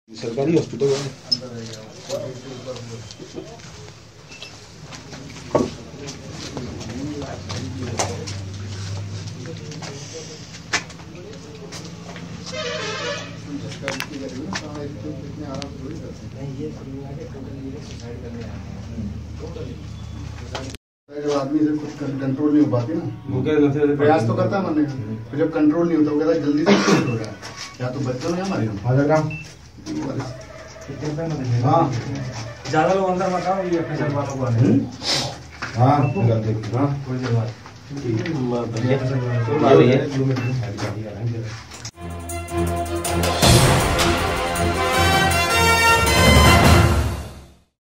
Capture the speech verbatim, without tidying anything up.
सरकारी हॉस्पिटल है। जब आदमी से कुछ कंट्रोल नहीं हो पाती ना, वो क्या प्रयास तो करता है मन, तो जब कंट्रोल नहीं होता वो कहता है जल्दी से ठीक हो जाए, या तो बच्चों या हमारे हाँ ज्यादा लोग अंदर मत आओ, ये अपने घर वालों को आने हाँ हाँ कोई बात ठीक है।